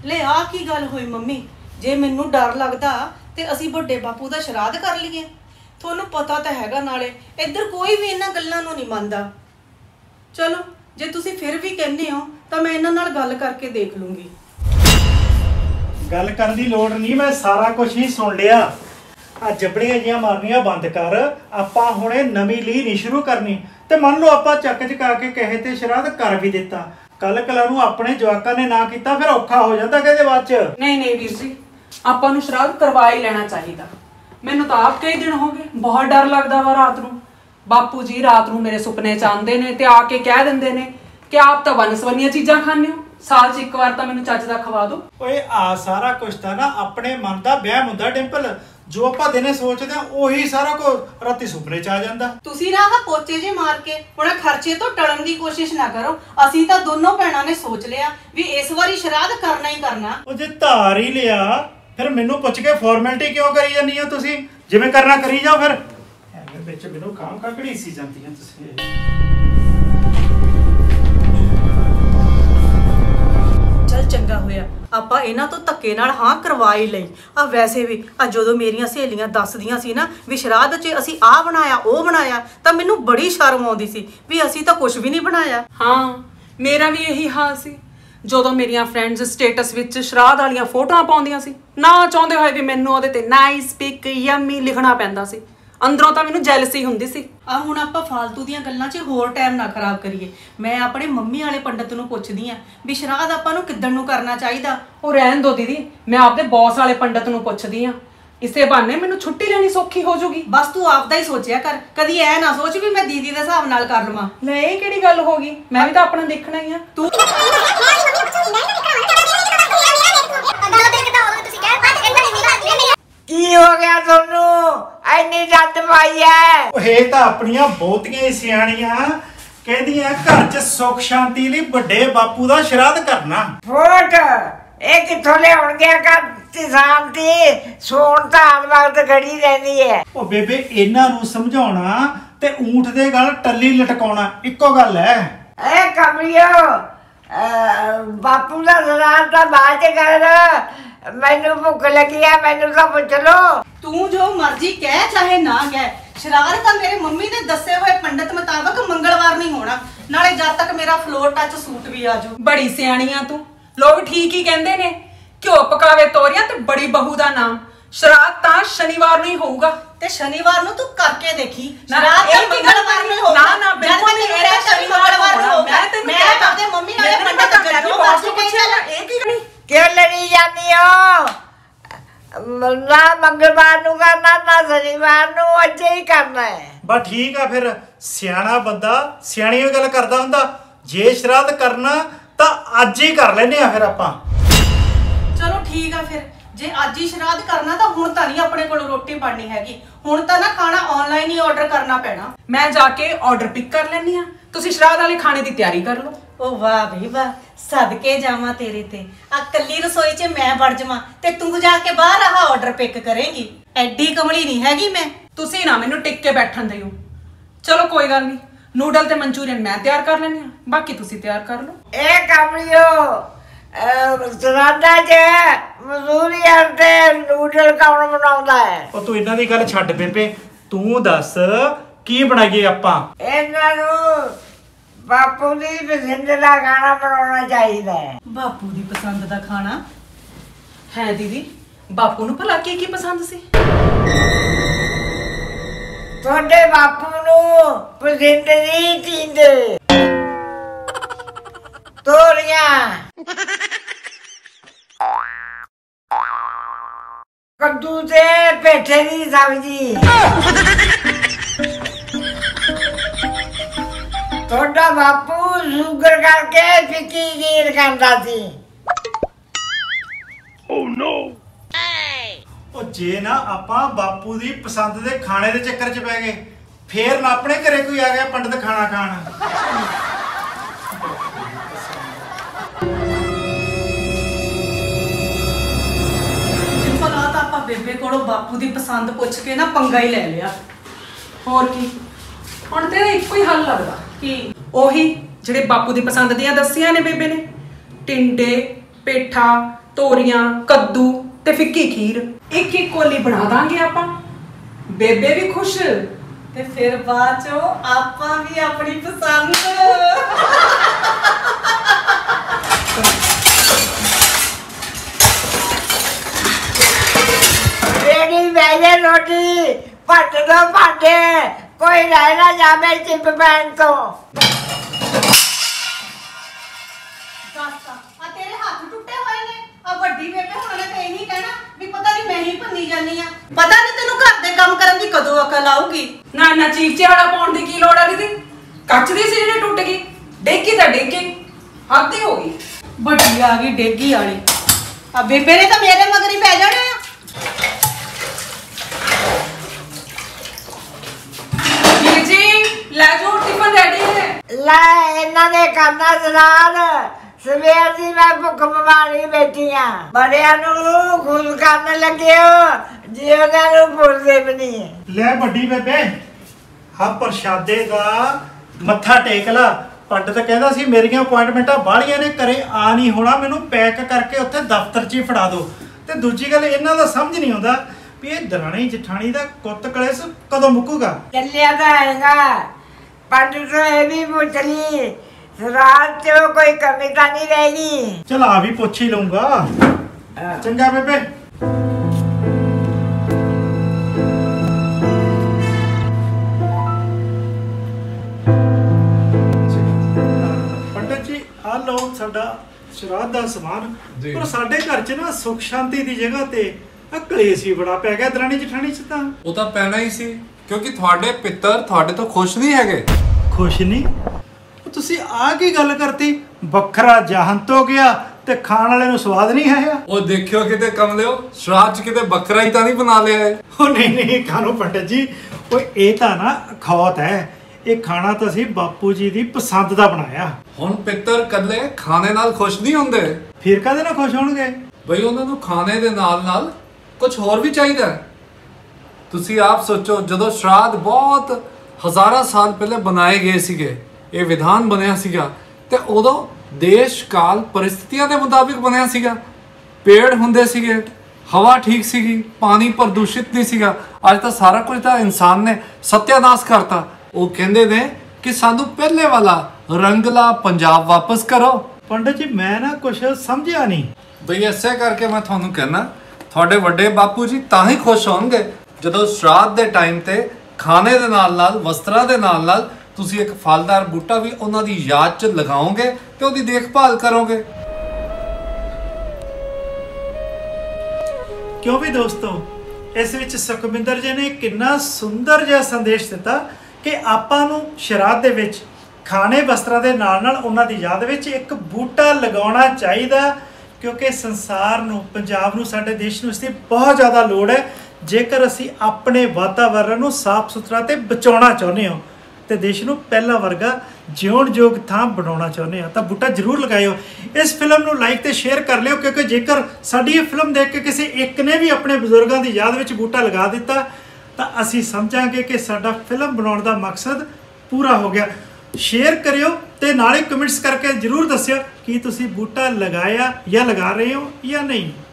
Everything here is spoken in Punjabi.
ले आ की गल होई मम्मी, जे मैनू डर लगदा ते असीं वड्डे बापू दा श्राद्ध कर लईए। तुहानूं पता तां हैगा, नाले इधर कोई भी इन्हां गल्लां नूं नहीं मंनदा। चलो जे तुसीं फिर भी कहने हो तां मैं इन्हां नाल गल करके देख लूंगी। गल करन दी लोड़ नहीं, मैं सारा कुछ ही सुन लिया। आ जबड़ियां जिहियां मारनियां बंद कर। आपां हुणे नवीं लीह नहीं शुरू करनी। ते मान लो आपां चक चका के कहे ते श्राद्ध कर भी दिता, कल कला नूं अपने जवाकां ने ना कीता फिर औखा हो जांदा कहदे बाद च। नहीं नहीं वीर जी, आपां नूं श्राद्ध करवा ही लेना चाहिदा। मैनूं तां आप कई दिन हो गए बहुत डर लगदा वा रात नूं। बापू जी रात नूं मेरे सुपने च आंदे ने ते आके कह दिंदे ने कि आप तां वनस्पनियां चीज़ां खांदे हो, साल च एक बार तां मैनूं चज दा खवा दो। ओए आ सारा कुछ तां ना अपने मन दा वहम हुंदा डिंपल। जो आपां दिने सोचदे ओही सारा कुछ राती सुपने च आ जांदा। तुसीं ना आह पोचे जे मार के हुण खर्चे तो टलन दी कोशिश ना करो। असीं तां दोनों भैणां ने सोच लिया भी इस वारी श्राद्ध करना ही करना। ओ जे धार ही लिया फिर मैनूं पुछ के फॉर्मेलिटी क्यों करी जांदी हो तुसीं? जिवें करना करी जाओ फिर। एवें विच मैनूं खाम खा घड़ीसी जांदियां तुसीं। चल चंगा होया ਆਪਾਂ ਇਹਨਾਂ ਤੋਂ ਧੱਕੇ ਨਾਲ ਹਾਂ ਕਰਵਾ ਹੀ ਲਈ। ਆ ਵੈਸੇ ਵੀ ਆ ਜਦੋਂ ਮੇਰੀਆਂ ਸਹੇਲੀਆਂ ਦੱਸਦੀਆਂ ਸੀ ਨਾ ਵੀ ਸ਼ਰਾਧ 'ਚ ਅਸੀਂ ਆ ਬਣਾਇਆ ਉਹ ਬਣਾਇਆ ਤਾਂ ਮੈਨੂੰ ਬੜੀ ਸ਼ਰਮ ਆਉਂਦੀ ਸੀ ਵੀ ਅਸੀਂ ਤਾਂ ਕੁਝ ਵੀ ਨਹੀਂ ਬਣਾਇਆ। ਹਾਂ ਮੇਰਾ ਵੀ ਇਹੀ ਹਾਲ ਸੀ। ਜਦੋਂ ਮੇਰੀਆਂ ਫਰੈਂਡਸ ਸਟੇਟਸ ਵਿੱਚ ਸ਼ਰਾਧ ਵਾਲੀਆਂ ਫੋਟੋਆਂ ਪਾਉਂਦੀਆਂ ਸੀ, ਨਾ ਚਾਹੁੰਦੇ ਹੋਏ ਵੀ ਮੈਨੂੰ ਉਹਦੇ ਤੇ ਨਾਈਸ ਪਿਕ ਯਮੀ ਲਿਖਣਾ ਪੈਂਦਾ ਸੀ। ਅੰਦਰੋਂ ਤਾਂ ਮੈਨੂੰ ਜੈਲਸੀ ਹੁੰਦੀ ਸੀ। ਆ ਹੁਣ ਆਪਾਂ ਫालतू ਦੀਆਂ ਗੱਲਾਂ 'ਚ ਹੋਰ ਟਾਈਮ ਨਾ ਖਰਾਬ ਕਰੀਏ। ਮੈਂ ਆਪਣੇ ਮੰਮੀ ਵਾਲੇ ਪੰਡਤ ਨੂੰ ਪੁੱਛਦੀ ਆ ਵੀ ਸ਼ਰਾਧ ਆਪਾਂ ਨੂੰ ਕਿੱਦਣ ਨੂੰ ਕਰਨਾ ਚਾਹੀਦਾ। ਉਹ ਰਹਿਣ ਦੋ ਦੀਦੀ, ਮੈਂ ਆਪਦੇ ਬੌਸ ਵਾਲੇ ਪੰਡਤ ਨੂੰ ਪੁੱਛਦੀ ਆ। ਇਸੇ ਬਹਾਨੇ ਮੈਨੂੰ ਛੁੱਟੀ ਲੈਣੀ ਸੌਖੀ ਹੋ ਜੂਗੀ। ਬਸ ਤੂੰ ਆਪਦਾ ਹੀ ਸੋਚਿਆ ਕਰ, ਕਦੀ ਐ ਨਾ ਸੋਚ ਵੀ ਮੈਂ ਦੀਦੀ ਦੇ ਹਿਸਾਬ ਨਾਲ ਕਰ ਲਵਾਂ। ਲੈ ਇਹ ਕਿਹੜੀ ਗੱਲ ਹੋ ਗਈ, ਮੈਂ ਵੀ ਤਾਂ ਆਪਣਾ ਦੇਖਣਾ ਹੀ ਆ। ਤੂੰ ਕੀ ਹੋ ਗਿਆ ਤੁਹਾਨੂੰ? ਐਨੀ ਜੱਦ ਪਾਈ ਐ। ਉਹ ਇਹ ਤਾਂ ਆਪਣੀਆਂ ਬਹੁਤੀਆਂ ਹੀ ਸਿਆਣੀਆਂ ਕਹਿੰਦੀਆਂ ਘਰ 'ਚ ਸੁੱਖ ਸ਼ਾਂਤੀ ਲਈ ਵੱਡੇ ਬਾਪੂ ਦਾ ਸ਼ਰਾਧ ਕਰਨਾ। ਫੋਟ ਇਹ ਕਿੱਥੋਂ ਲਿਆਉਣਗੇ ਘਰ ਦੀ ਸ਼ਾਂਤੀ? ਸੋਣ ਤਾਂ ਹਰ ਵਕਤ ਖੜੀ ਰਹਿੰਦੀ ਐ। ਉਹ ਬੇਬੇ ਇਹਨਾਂ ਨੂੰ ਸਮਝਾਉਣਾ ਤੇ ਊਂਠ ਦੇ ਗਲ ਟੱਲੀ ਲਟਕਾਉਣਾ ਇੱਕੋ ਗੱਲ ਐ। ਐ ਕਮਲਿਓ, ਬਾਪੂ ਦਾ ਸ਼ਰਾਧ ਤਾਂ ਬਾਅਦ ਚ ਕਰ। ਮੈਨੂੰ ਭੁੱਖ ਲੱਗੀ ਐ, ਮੈਨੂੰ ਤਾਂ ਪੁੱਛ ਲੋ। ਤੂੰ ਜੋ ਮਰਜ਼ੀ ਕਹਿ ਚਾਹੇ ਨਾ ਕਹਿ, ਸ਼ਰਾਧ ਤਾਂ ਮੇਰੇ ਮੰਮੀ ਨੇ ਦੱਸੇ ਹੋਏ ਪੰਡਤ ਮੁਤਾਬਕ ਮੰਗਲਵਾਰ ਨਹੀਂ ਹੋਣਾ। ਨਾਲੇ ਜਦ ਤੱਕ ਮੇਰਾ ਫਲੋਰ ਟੱਚ ਸੂਟ ਵੀ ਆਜੂ। ਬੜੀ ਸਿਆਣੀਆਂ ਤੂੰ। ਲੋਕ ਠੀਕ ਹੀ ਕਹਿੰਦੇ ਨੇ, ਘਿਓ ਪਕਾਵੇ ਤੋਰੀਆਂ ਤੇ ਬੜੀ ਬਹੂ ਦਾ ਨਾਮ। ਸ਼ਰਾਧ ਤਾਂ ਸ਼ਨੀਵਾਰ ਨੂੰ ਹੀ ਹੋਊਗਾ। ਤੇ ਸ਼ਨੀਵਾਰ ਨੂੰ ਤੂੰ ਕਰਕੇ ਦੇਖੀ। ਨਾ, ਸ਼ਰਾਧ ਤਾਂ ਇਹ ਕੀ ਮੰਗਲਵਾਰ ਨੂੰ ਹੋਊਗਾ। ਨਾ, ਨਾ, ਬਿਲਕੁਲ ਨਹੀਂ। ਮੇਰਾ ਸ਼ਨੀਵਾਰ ਨੂੰ ਹੋਊਗਾ। ਮੈਂ ਆਪਦੇ ਮੰਮੀ ਨਾਲੇ ਪੰਡਤ ਗੱਜੋ ਵਾਸਤੇ ਪੁੱਛਿਆ ਨਾ। ਇਹ ਕੀ ਕਰੀ? ਕਿਉਂ ਲੜੀ ਜਾਂਦੀ ਹੋ? ਨਾ ਮੰਗਲਵਾਰ ਨੂੰ ਕਰਨਾ ਨਾ ਸ਼ਨੀਵਾਰ ਨੂੰ, ਅੱਜ ਹੀ ਕਰਨਾ ਹੈ। ਬਸ ਠੀਕ ਆ ਫਿਰ। ਸਿਆਣਾ ਬੰਦਾ ਸਿਆਣੀ ਗੱਲ ਕਰਦਾ ਹੁੰਦਾ। ਜੇ ਸ਼ਰਾਧ ਕਰਨਾ ਤਾਂ ਅੱਜ ਹੀ ਕਰ ਲੈਨੇ ਆ ਫਿਰ ਆਪਾਂ। ਚਲੋ ਠੀਕ ਆ ਫਿਰ, ਜੇ ਅੱਜ ਹੀ ਸ਼ਰਾਧ ਕਰਨਾ ਤਾਂ ਹੁਣ ਤਾਂ ਨਹੀਂ ਆਪਣੇ ਕੋਲ ਰੋਟੀ ਬਣਨੀ ਹੈਗੀ। ਹੁਣ ਤਾਂ ਨਾ ਖਾਣਾ ਆਨਲਾਈਨ ਹੀ ਆਰਡਰ ਕਰਨਾ ਪੈਣਾ। ਮੈਂ ਜਾ ਕੇ ਆਰਡਰ ਪਿਕ ਕਰ ਲੈਣੀ ਆ, ਤੁਸੀਂ ਸ਼ਰਾਧ ਵਾਲੇ ਖਾਣੇ ਦੀ ਤਿਆਰੀ ਕਰ ਲਓ। ਓ ਵਾਹ ਬਈ ਵਾਹ, ਸਦਕੇ ਜਾਵਾਂ ਤੇਰੇ ਤੇ। ਆ ਕੱਲੀ ਰਸੋਈ 'ਚ ਮੈਂ ਵੜ ਜਾਵਾਂ ਤੇ ਤੂੰ ਜਾ ਕੇ ਬਾਹਰ ਆਹ ਆਰਡਰ ਪਿਕ ਕਰੇਂਗੀ। ਐਡੀ ਕਮਲੀ ਨਹੀਂ ਹੈਗੀ ਮੈਂ। ਤੁਸੀਂ ਨਾ ਮੈਨੂੰ ਟਿਕ ਕੇ ਬੈਠਣ ਦਿਓ। ਚਲੋ ਕੋਈ ਗੱਲ ਨਹੀਂ, ਨੂਡਲ ਤੇ ਮਨਚੂਰੀਅਨ ਮੈਂ ਤਿਆਰ ਕਰ ਲੈਣੀ ਆ, ਬਾਕੀ ਤੁਸੀਂ ਤਿਆਰ ਕਰ ਲਓ। ਇਹ ਕਮਲਿਓ, ਸ਼ਰਾਧਾਂ 'ਚ ਮਨਚੂਰੀਅਨ ਤੇ ਨੂਡਲ ਕੌਣ ਬਣਾਉਂਦਾ ਹੈ? ਉਹ ਤੂੰ ਇਹਨਾਂ ਦੀ ਗੱਲ ਛੱਡ ਬੇਬੇ, ਤੂੰ ਦੱਸ ਕੀ ਬਣਾਈਏ ਆਪਾਂ? ਇਹਨਾਂ ਨੂੰ ਬਾਪੂ ਦੀ ਪਸੰਦ ਦਾ ਖਾਣਾ ਬਣਾਉਣਾ ਚਾਹੀਦਾ ਹੈ। ਬਾਪੂ ਦੀ ਪਸੰਦ ਦਾ ਖਾਣਾ ਹੈ ਦੀਦੀ, ਬਾਪੂ ਨੂੰ ਭਲਾ ਕੀ ਪਸੰਦ ਸੀ? ਤੁਹਾਡੇ ਬਾਪੂ ਨੂੰ ਪਸੰਦ ਨਹੀਂ ਤੀਂਦੇ ਤੋਰੀਆਂ, ਕੱਦੂ ਤੇ ਪੇਠੇ ਦੀ ਸਬਜ਼ੀ। ਤੁਹਾਡਾ ਬਾਪੂ ਸ਼ੂਗਰ ਕਰਕੇ ਫਿੱਕੀ ਖੀਰ ਖਾਂਦਾ ਸੀ। ਓ ਨੋ। ਉਹ ਜੇ ਨਾ ਆਪਾਂ ਬਾਪੂ ਦੀ ਪਸੰਦ ਦੇ ਖਾਣੇ ਦੇ ਚੱਕਰ 'ਚ ਪੈ ਗਏ ਫੇਰ ਨਾ ਆਪਣੇ ਘਰੇ ਕੋਈ ਆ ਗਿਆ ਪੰਡਤ ਖਾਣਾ ਖਾਣ। ਭਲਾ ਤਾਂ ਆਪਾਂ ਬੇਬੇ ਕੋਲੋਂ ਬਾਪੂ ਦੀ ਪਸੰਦ ਪੁੱਛ ਕੇ ਨਾ ਪੰਗਾ ਹੀ ਲੈ ਲਿਆ। ਹੋਰ ਕੀ, ਹੁਣ ਤੇਰਾ ਇੱਕੋ ਹੀ ਹੱਲ ਲੱਗਦਾ। ਕੀ? ਉਹੀ ਜਿਹੜੇ ਬਾਪੂ ਦੀ ਪਸੰਦ ਦੀਆਂ ਦੱਸੀਆਂ ਨੇ ਬੇਬੇ ਨੇ, ਟਿੰਡੇ, ਪੇਠਾ ਤੋਰੀਆਂ, ਕੱਦੂ ਤੇ ਫਿੱਕੀ ਖੀਰ ਇੱਕ ਇੱਕ ਕੋਲੀ ਬਣਾ ਦਾਂਗੇ ਆਪਾਂ। ਬੇਬੇ ਵੀ ਖੁਸ਼। ਤੇ ਫਿਰ ਬਾਅਦ ਚੋਂ ਆਪਾਂ ਵੀ ਆਪਣੀ ਪਸੰਦ। रेडी बेजे रोटी पट दो पाटे कोई रह ना जावे चिप पैन तो। ਦੱਸ ਆ ਤੇਰੇ ਹੱਥ ਟੁੱਟੇ ਹੋਏ ਨੇ। ਆ ਵੱਡੀ ਬੇਬੇ ਹੁਣ ਨੇ ਤੇ ਇਹੀ ਕਹਿਣਾ ਵੀ ਪਤਾ ਨਹੀਂ ਮੈਂ ਹੀ ਭੰਨੀ ਜਾਨੀ ਆ। ਪਤਾ ਨਹੀਂ ਤੈਨੂੰ ਘਰ ਦੇ ਕੰਮ ਕਰਨ ਦੀ ਕਦੋਂ ਅਕਲ ਆਊਗੀ। ਨਾ ਨਾ ਚੀਕ ਚਿਹਾੜਾ ਪਾਉਣ ਦੀ ਕੀ ਲੋੜ ਆ ਦੀਦੀ? ਕੱਚ ਦੀ ਸੀ ਜਿਹੜੀ ਟੁੱਟ ਗਈ, ਡੇਗੀ ਤਾਂ ਡੇਗੀ, ਹੱਦ ਹੀ ਹੋ ਗਈ। ਵੱਡੀ ਆ ਗਈ ਡੇਗੀ ਵਾਲੀ। ਆ ਬੇਬੇ ਨੇ ਤਾਂ ਮੇਰੇ ਮਗਰ ਹੀ ਪੈ ਜਾਣਾ ਆ। ਵੀਰ ਜੀ ਲੈ ਜਾਓ, ਟਿਫਨ ਰੈਡੀ ਹੈ। ਲੈ ਇਹਨਾਂ ਦੇ ਕਰਨਾ ਜਨਾਨ ਸਵੇਰ ਦੀ ਮੈਂ ਭੁੱਖ ਬਿਮਾਰੀ ਬੈਠੀ ਆ। ਬੜਿਆਂ ਨੂੰ ਖੁਦ ਕਰਨ ਲੱਗੇ ਹੋ ਜੀ ਉਹਨਾਂ ਨੂੰ ਭੁੱਲਦੇ ਵੀ ਨਹੀਂ। ਲੈ ਵੱਡੀ ਬੇਬੇ ਹਾਂ ਪ੍ਰਸ਼ਾਦੇ ਦਾ ਮੱਥਾ ਟੇਕ ਲਾ। ਪੰਡਤ ਕਹਿੰਦਾ ਸੀ ਮੇਰੀਆਂ ਅਪਾਇੰਟਮੈਂਟਾਂ ਬਾਹਲੀਆਂ ਨੇ, ਘਰੇ ਆ ਨਹੀਂ ਹੋਣਾ, ਮੈਨੂੰ ਪੈਕ ਕਰਕੇ ਉੱਥੇ ਦਫ਼ਤਰ 'ਚ ਹੀ ਫੜਾ ਦਿਓ। ਤੇ ਦੂਜੀ ਗੱਲ ਇਹਨਾਂ ਦਾ ਸਮਝ ਨਹੀਂ ਆਉਂਦਾ ਵੀ ਇਹ ਦਰਾਣੀ ਜਠਾਣੀ ਦਾ ਕੁੱਤ ਕਲੇਸ਼ ਕਦੋਂ ਮੁੱਕੂਗਾ। ਚੱਲਿਆ ਤਾਂ ਹੈਗਾ ਪੰਡਿਤ ਤੋਂ ਇਹ ਵੀ ਪੁੱਛ ਲਈ ਰਾਤ ਚ ਕੋਈ ਕਮੀ ਤਾਂ ਨਹੀਂ ਰਹੇਗੀ। ਚਲ ਆ ਵੀ ਪੁੱਛ ਹੀ ਲਊਂਗਾ। ਚੰਗਾ ਬੇਬੇ। ਪੰਡਤ ਜੀ ਆ ਲਓ ਸਾਡਾ ਸ਼ਰਾਧ ਦਾ ਸਮਾਨ। ਜੀ। ਪਰ ਸਾਡੇ ਘਰ 'ਚ ਨਾ ਸੁੱਖ ਸ਼ਾਂਤੀ ਦੀ ਜਗ੍ਹਾ ਤੇ ਆ ਕਲੇਸ਼ ਹੀ ਬੜਾ ਪੈ ਗਿਆ ਦਰਾਣੀ ਜਠਾਣੀ 'ਚ। ਤਾਂ ਉਹ ਤਾਂ ਪੈਣਾ ਹੀ ਸੀ ਕਿਉਂਕਿ ਤੁਹਾਡੇ ਪਿੱਤਰ ਤੁਹਾਡੇ ਤੋਂ ਖੁਸ਼ ਨਹੀਂ ਹੈਗੇ। ਖੁਸ਼ ਨਹੀਂ? ਉਹ ਤੁਸੀਂ ਆ ਕੀ ਗੱਲ ਕਰਤੀ? ਵੱਖਰਾ ਜਹੰਤ ਹੋ ਗਿਆ ਤੇ ਖਾਣ ਵਾਲੇ ਨੂੰ ਸਵਾਦ ਨਹੀਂ ਆਇਆ। ਉਹ ਦੇਖਿਓ ਕਿਤੇ ਕਮਲਿਓ, ਸ਼ਰਾਧ 'ਚ ਕਿਤੇ ਬੱਕਰਾ ਹੀ ਤਾਂ ਨਹੀਂ ਬਣਾ ਲਿਆ ਹੈ। ਉਹ ਨਹੀਂ ਖਾਣੋ ਪੰਡਤ ਜੀ, ਓਏ ਇਹ ਤਾਂ ਨਾ ਖੌਤ ਹੈ। ਇਹ ਖਾਣਾ ਤਾਂ ਅਸੀਂ ਬਾਪੂ ਜੀ ਦੀ ਪਸੰਦ ਦਾ ਬਣਾਇਆ। ਹੁਣ ਪਿੱਤਰ ਕੱਲੇ ਖਾਣੇ ਨਾਲ ਖੁਸ਼ ਨਹੀਂ ਹੁੰਦੇ, ਫਿਰ ਕਾਹਦੇ ਨਾਲ ਖੁਸ਼ ਹੋਣਗੇ? ਬਈ ਉਹਨਾਂ ਨੂੰ ਖਾਣੇ ਦੇ ਨਾਲ ਨਾਲ ਕੁਝ ਹੋਰ ਵੀ ਚਾਹੀਦਾ ਹੈ। ਤੁਸੀਂ ਆਪ ਸੋਚੋ, ਜਦੋਂ ਸ਼ਰਾਧ ਬਹੁਤ ਹਜ਼ਾਰਾਂ ਸਾਲ ਪਹਿਲੇ ਬਣਾਏ ਗਏ ਸੀਗੇ, ਇਹ ਵਿਧਾਨ ਬਣਿਆ ਸੀਗਾ ਤੇ ਉਦੋਂ ਦੇਸ਼ ਕਾਲ ਪਰਿਸਥਿਤੀਆਂ ਦੇ ਮੁਤਾਬਿਕ ਬਣਿਆ ਸੀਗਾ। ਪੇੜ ਹੁੰਦੇ ਸੀਗੇ, ਹਵਾ ਠੀਕ ਸੀਗੀ, ਪਾਣੀ ਪ੍ਰਦੂਸ਼ਿਤ ਨਹੀਂ ਸੀਗਾ। ਅੱਜ ਤਾਂ ਸਾਰਾ ਕੁਝ ਤਾਂ ਇਨਸਾਨ ਨੇ ਸਤਿਆਨਾਸ਼ ਕਰਤਾ। ਉਹ ਕਹਿੰਦੇ ਨੇ ਕਿ ਸਾਨੂੰ ਪਹਿਲੇ ਵਾਲਾ ਰੰਗਲਾ ਪੰਜਾਬ ਵਾਪਸ ਕਰੋ। ਪੰਡਤ ਜੀ ਮੈਂ ਨਾ ਕੁਝ ਸਮਝਿਆ ਨਹੀਂ। ਬਈ ਐਸੇ ਕਰਕੇ ਮੈਂ ਤੁਹਾਨੂੰ ਕਹਿਣਾ, ਤੁਹਾਡੇ ਵੱਡੇ ਬਾਪੂ ਜੀ ਤਾਂ ਹੀ ਖੁਸ਼ ਹੋਣਗੇ ਜਦੋਂ ਸ਼ਰਾਧ ਦੇ ਟਾਈਮ ਤੇ ਖਾਣੇ ਦੇ ਨਾਲ ਨਾਲ ਵਸਤਰਾਂ ਦੇ ਨਾਲ ਨਾਲ ਤੁਸੀਂ ਇੱਕ ਫਲਦਾਰ ਬੂਟਾ ਵੀ ਉਹਨਾਂ ਦੀ ਯਾਦ 'ਚ ਲਗਾਓਗੇ ਤੇ ਉਹਦੀ ਦੇਖਭਾਲ ਕਰੋਗੇ। ਕਿਉਂ ਵੀ ਦੋਸਤੋ, ਇਸ ਵਿੱਚ ਸੁਖਵਿੰਦਰ ਜੀ ਨੇ ਕਿੰਨਾ ਸੁੰਦਰ ਜਿਹਾ ਸੰਦੇਸ਼ ਦਿੱਤਾ ਕਿ ਆਪਾਂ ਨੂੰ ਸ਼ਰਾਧ ਦੇ ਵਿੱਚ ਖਾਣੇ ਵਸਤਰਾਂ ਦੇ ਨਾਲ ਨਾਲ ਉਹਨਾਂ ਦੀ ਯਾਦ ਵਿੱਚ ਇੱਕ ਬੂਟਾ ਲਗਾਉਣਾ ਚਾਹੀਦਾ, ਕਿਉਂਕਿ ਸੰਸਾਰ ਨੂੰ, ਪੰਜਾਬ ਨੂੰ, ਸਾਡੇ ਦੇਸ਼ ਨੂੰ ਇਸ ਦੀ ਬਹੁਤ ਜ਼ਿਆਦਾ ਲੋੜ ਹੈ। ਜੇਕਰ ਅਸੀਂ ਆਪਣੇ ਵਾਤਾਵਰਣ ਨੂੰ ਸਾਫ਼ ਸੁਥਰਾ ਤੇ ਬਚਾਉਣਾ ਚਾਹੁੰਦੇ ਹੋ ਤੇ ਦੇਸ਼ ਨੂੰ ਪਹਿਲਾ ਵਰਗਾ ਜਿਉਣ ਯੋਗ ਥਾਂ ਬਣਾਉਣਾ ਚਾਹੁੰਦੇ ਹੋ ਤਾਂ ਬੂਟਾ ਜ਼ਰੂਰ ਲਗਾਇਓ। ਇਸ ਫਿਲਮ ਨੂੰ ਲਾਈਕ ਤੇ ਸ਼ੇਅਰ ਕਰ ਲਿਓ, ਕਿਉਂਕਿ ਜੇਕਰ ਸਾਡੀ ਇਹ ਫਿਲਮ ਦੇਖ ਕੇ ਕਿਸੇ ਇੱਕ ਨੇ ਵੀ ਆਪਣੇ ਬਜ਼ੁਰਗਾਂ ਦੀ ਯਾਦ ਵਿੱਚ ਬੂਟਾ ਲਗਾ ਦਿੱਤਾ ਤਾਂ ਅਸੀਂ ਸਮਝਾਂਗੇ ਕਿ ਸਾਡਾ ਫਿਲਮ ਬਣਾਉਣ ਦਾ ਮਕਸਦ ਪੂਰਾ ਹੋ ਗਿਆ। ਸ਼ੇਅਰ ਕਰਿਓ ਤੇ ਨਾਲੇ ਕਮੈਂਟਸ ਕਰਕੇ ਜ਼ਰੂਰ ਦੱਸਿਓ ਕਿ ਤੁਸੀਂ ਬੂਟਾ ਲਗਾਇਆ ਜਾਂ ਲਗਾ ਰਹੇ ਹੋ ਜਾਂ ਨਹੀਂ।